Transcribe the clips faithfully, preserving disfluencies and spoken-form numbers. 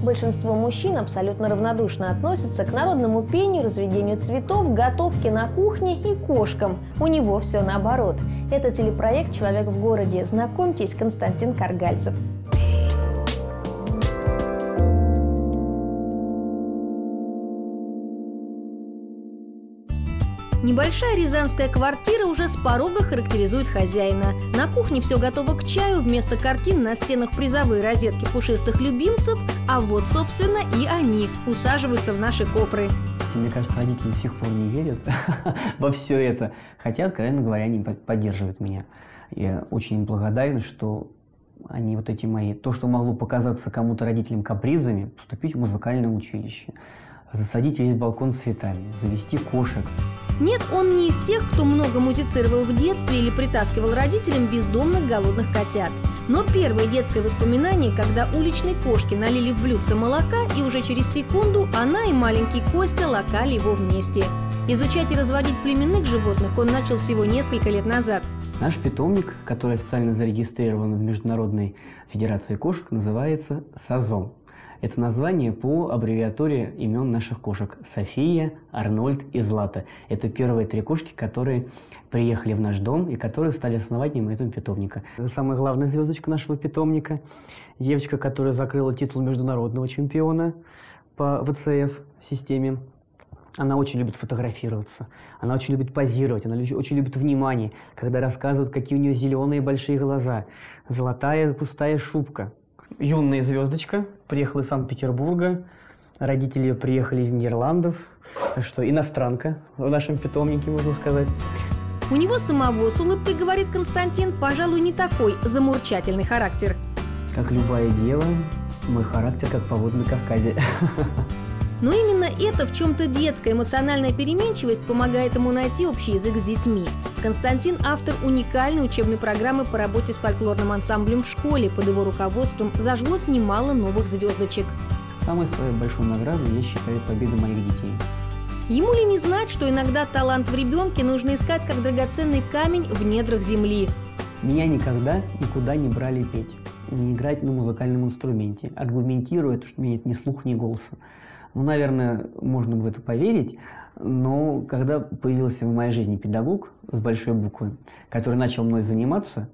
Большинство мужчин абсолютно равнодушно относятся к народному пению, разведению цветов, готовке на кухне и кошкам. У него все наоборот. Это телепроект «Человек в городе». Знакомьтесь, Константин Каргальцев. Небольшая рязанская квартира уже с порога характеризует хозяина. На кухне все готово к чаю, вместо картин на стенах призовые розетки пушистых любимцев, а вот, собственно, и они усаживаются в наши кофры. Мне кажется, родители до сих пор не верят во все это, хотя, откровенно говоря, они поддерживают меня. Я очень им благодарен, что они вот эти мои, то, что могло показаться кому-то родителям капризами, поступить в музыкальное училище, засадить весь балкон цветами, завести кошек. Нет, он не из тех, кто много музицировал в детстве или притаскивал родителям бездомных голодных котят. Но первое детское воспоминание, когда уличной кошке налили в блюдце молока, и уже через секунду она и маленький Костя лакали его вместе. Изучать и разводить племенных животных он начал всего несколько лет назад. Наш питомник, который официально зарегистрирован в Международной Федерации кошек, называется «Сазон». Это название по аббревиатуре имен наших кошек – София, Арнольд и Злата. Это первые три кошки, которые приехали в наш дом и которые стали основателями этого питомника. Самая главная звездочка нашего питомника – девочка, которая закрыла титул международного чемпиона по вэ цэ эф-системе. Она очень любит фотографироваться, она очень любит позировать, она очень любит внимание, когда рассказывают, какие у нее зеленые большие глаза, золотая густая шубка. Юная звездочка, приехала из Санкт-Петербурга, родители приехали из Нидерландов, так что иностранка в нашем питомнике, можно сказать. У него самого, с улыбкой говорит Константин, пожалуй, не такой замурчательный характер. Как любая дева, мой характер как погода на Кавказе. Но именно это в чем-то детская эмоциональная переменчивость помогает ему найти общий язык с детьми. Константин – автор уникальной учебной программы по работе с фольклорным ансамблем в школе. Под его руководством зажглось немало новых звездочек. Самой своей большой наградой я считаю победу моих детей. Ему ли не знать, что иногда талант в ребенке нужно искать как драгоценный камень в недрах земли? Меня никогда никуда не брали петь, не играть на музыкальном инструменте, аргументируя, что у меня нет ни слуха, ни голоса. Ну, наверное, можно в это поверить, но когда появился в моей жизни педагог с большой буквы, который начал мной заниматься,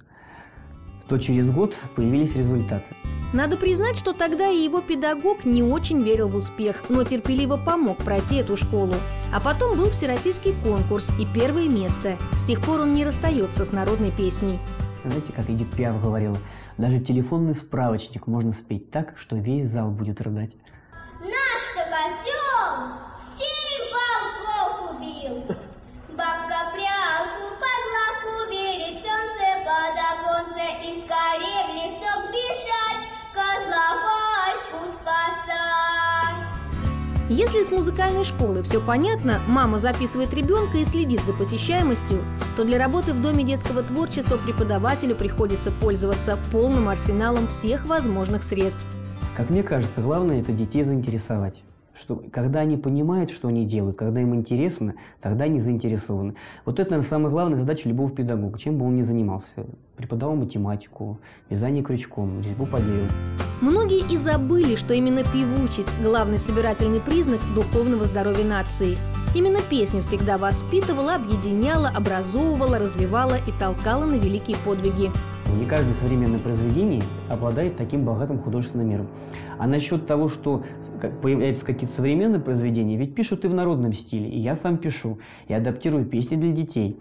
то через год появились результаты. Надо признать, что тогда и его педагог не очень верил в успех, но терпеливо помог пройти эту школу. А потом был всероссийский конкурс и первое место. С тех пор он не расстается с народной песней. Знаете, как Эдит Пиаф говорила, даже телефонный справочник можно спеть так, что весь зал будет рыдать. Наш-то козел семь волков убил. Бабка прялку под лавку верит, солнце под оконце, и скорее в лесок бежать, козла Ваську спасать. Если с музыкальной школы все понятно, мама записывает ребенка и следит за посещаемостью, то для работы в Доме детского творчества преподавателю приходится пользоваться полным арсеналом всех возможных средств. Как мне кажется, главное – это детей заинтересовать. Что, когда они понимают, что они делают, когда им интересно, тогда они заинтересованы. Вот это, наверное, самая главная задача любого педагога, чем бы он ни занимался. Преподавал математику, вязание крючком, резьбу по дереву. Многие и забыли, что именно певучесть – главный собирательный признак духовного здоровья нации. Именно песня всегда воспитывала, объединяла, образовывала, развивала и толкала на великие подвиги. Не каждое современное произведение обладает таким богатым художественным миром. А насчет того, что появляются какие-то современные произведения, ведь пишут и в народном стиле, и я сам пишу, и адаптирую песни для детей.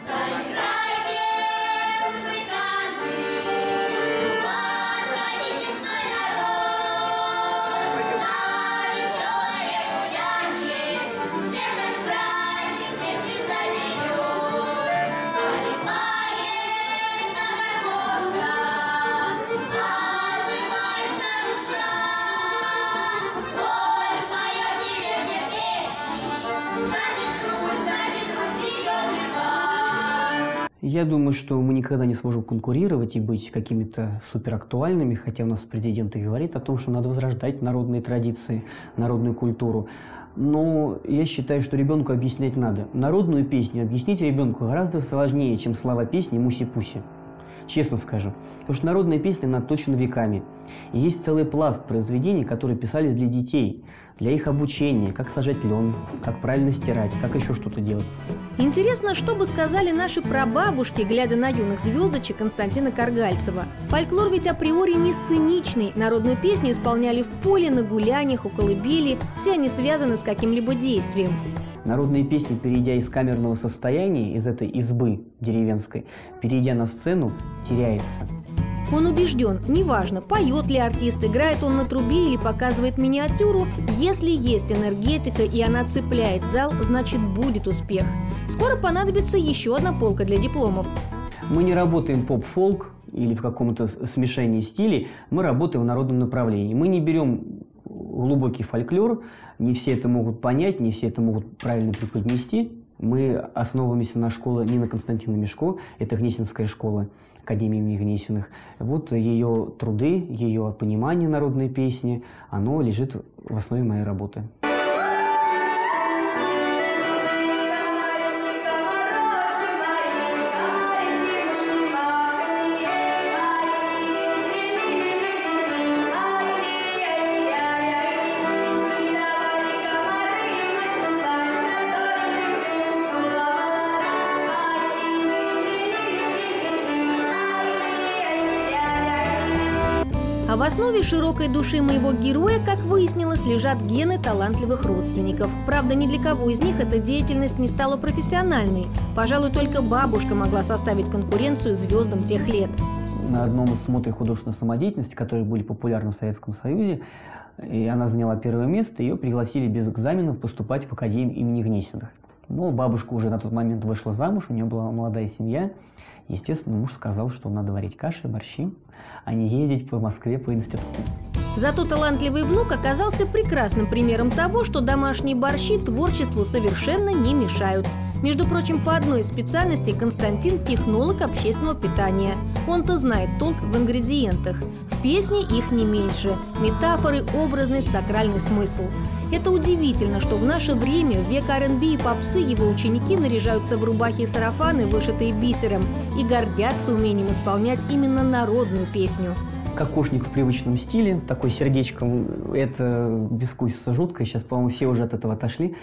Я думаю, что мы никогда не сможем конкурировать и быть какими-то суперактуальными, хотя у нас президент и говорит о том, что надо возрождать народные традиции, народную культуру. Но я считаю, что ребенку объяснять надо. Народную песню объяснить ребенку гораздо сложнее, чем слова песни «Муси-пуси». честно скажу. Потому что народная песня, она точно веками. И есть целый пласт произведений, которые писались для детей, для их обучения, как сажать лен, как правильно стирать, как еще что-то делать. Интересно, что бы сказали наши прабабушки, глядя на юных звездочек Константина Каргальцева. Фольклор ведь априори не сценичный. Народную песню исполняли в поле, на гуляниях, у колыбели. Все они связаны с каким-либо действием. Народные песни, перейдя из камерного состояния, из этой избы деревенской, перейдя на сцену, теряется. Он убежден, неважно, поет ли артист, играет он на трубе или показывает миниатюру, если есть энергетика и она цепляет зал, значит будет успех. Скоро понадобится еще одна полка для дипломов. Мы не работаем поп-фолк или в каком-то смешении стилей, мы работаем в народном направлении. Мы не берем глубокий фольклор, не все это могут понять, не все это могут правильно преподнести. Мы основываемся на школе Нины Константиновны Мешко, это Гнесинская школа Академии имени Гнесиных. Вот ее труды, ее понимание народной песни, оно лежит в основе моей работы. А в основе широкой души моего героя, как выяснилось, лежат гены талантливых родственников. Правда, ни для кого из них эта деятельность не стала профессиональной. Пожалуй, только бабушка могла составить конкуренцию звездам тех лет. На одном из смотров художественной самодеятельности, которые были популярны в Советском Союзе, и она заняла первое место, ее пригласили без экзаменов поступать в Академию имени Гнесиных. Но бабушка уже на тот момент вышла замуж, у нее была молодая семья. Естественно, муж сказал, что надо варить каши, борщи, а не ездить по Москве по институту. Зато талантливый внук оказался прекрасным примером того, что домашние борщи творчеству совершенно не мешают. Между прочим, по одной из специальностей Константин – технолог общественного питания. Он-то знает толк в ингредиентах. В песне их не меньше. Метафоры, образность, сакральный смысл. Это удивительно, что в наше время, в век ар энд би и попсы, его ученики наряжаются в рубахи и сарафаны, вышитые бисером, и гордятся умением исполнять именно народную песню. Кокошник в привычном стиле, такой сердечком, это бескусица жуткая, сейчас, по-моему, все уже от этого отошли.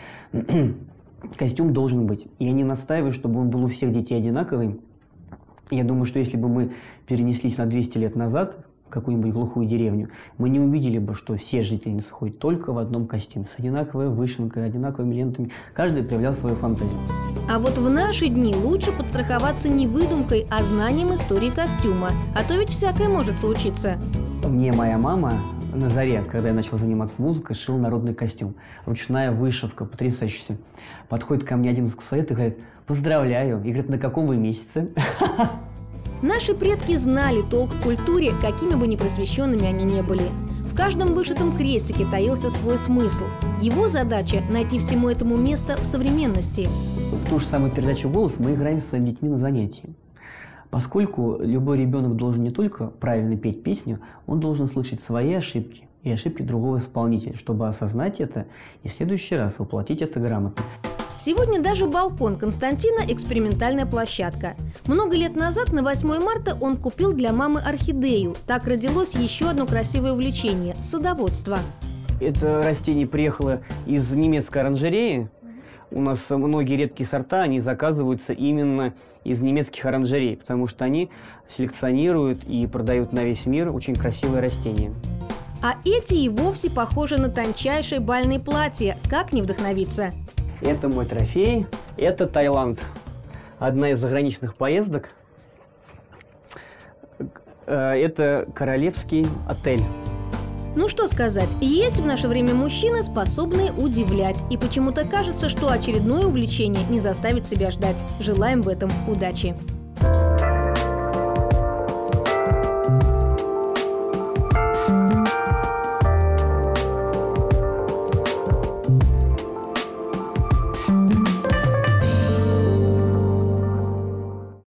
Костюм должен быть. Я не настаиваю, чтобы он был у всех детей одинаковый. Я думаю, что если бы мы перенеслись на двести лет назад, в какую-нибудь глухую деревню, мы не увидели бы, что все жительницы ходят только в одном костюме, с одинаковой вышивкой, одинаковыми лентами. Каждый проявлял свою фантазию. А вот в наши дни лучше подстраховаться не выдумкой, а знанием истории костюма. А то ведь всякое может случиться. Мне моя мама на заре, когда я начал заниматься музыкой, шил народный костюм. Ручная вышивка, потрясающе. Подходит ко мне один из курсоведов и говорит: поздравляю. И говорит: на каком вы месяце? Наши предки знали толк в культуре, какими бы непросвещенными они не были. В каждом вышитом крестике таился свой смысл. Его задача – найти всему этому место в современности. В ту же самую передачу «Голос» мы играем с своими детьми на занятии. Поскольку любой ребенок должен не только правильно петь песню, он должен слышать свои ошибки и ошибки другого исполнителя, чтобы осознать это и в следующий раз воплотить это грамотно. Сегодня даже балкон Константина – экспериментальная площадка. Много лет назад, на восьмое марта, он купил для мамы орхидею. Так родилось еще одно красивое увлечение – садоводство. Это растение приехало из немецкой оранжереи. У нас многие редкие сорта, они заказываются именно из немецких оранжерей, потому что они селекционируют и продают на весь мир очень красивые растения. А эти и вовсе похожи на тончайшие бальные платья. Как не вдохновиться? Это мой трофей. Это Таиланд. Одна из заграничных поездок. Это королевский отель. Ну что сказать, есть в наше время мужчины, способные удивлять. И почему-то кажется, что очередное увлечение не заставит себя ждать. Желаем в этом удачи.